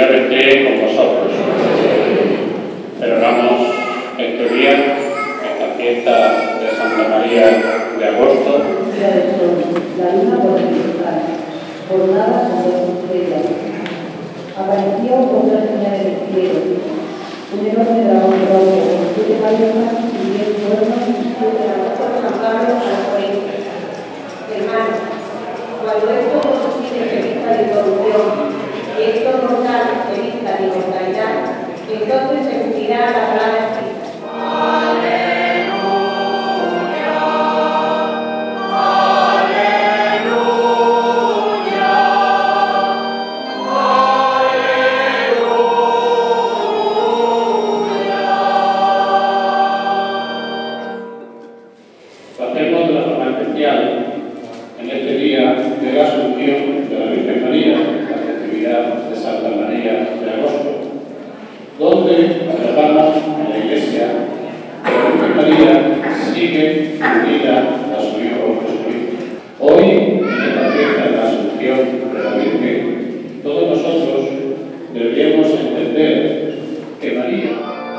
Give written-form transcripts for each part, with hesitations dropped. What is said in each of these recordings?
brevemente con vosotros. Celebramos este día, esta fiesta de Santa María de agosto. Día del sol, la luna volcán, formada con dos estrellas. Apareció otra señal en el cielo, un enorme dragón rojo, con 7 palmas y 10 cuernos y 7 alas. San Pablo a los Corintios. Hermanos, cuando esto posible que vista de corrupción y esto mortal que vista de mortalidad, entonces se cumplirá la palabra escrita. ¡Aleluya! ¡Aleluya! Lo hacemos de una forma especial en este día de la Asunción de la Virgen María, la festividad de Santa María de agosto, donde celebramos en la Iglesia que la Virgen María sigue unida a su Hijo Jesucristo. Hoy, en esta fiesta de la Asunción de la Virgen, todos nosotros deberíamos entender que María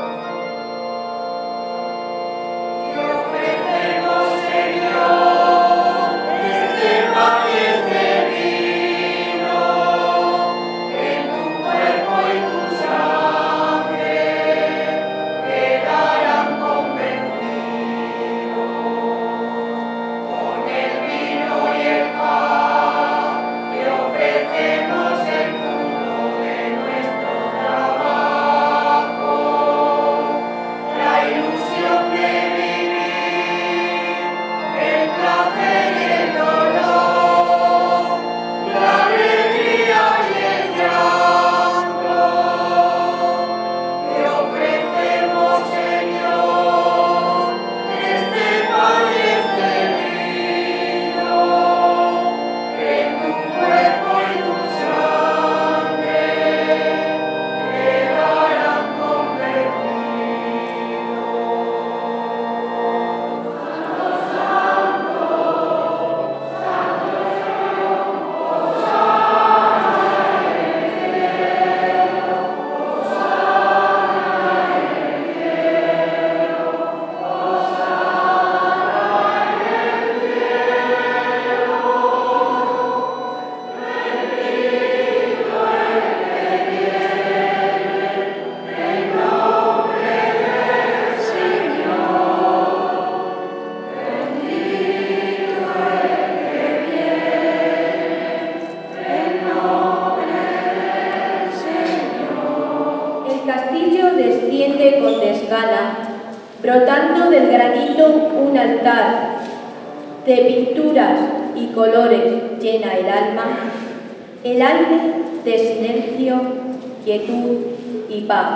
desciende con desgana, brotando del granito un altar, de pinturas y colores llena el alma, el aire de silencio, quietud y paz.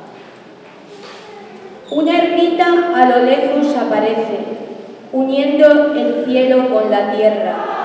Una ermita a lo lejos aparece, uniendo el cielo con la tierra,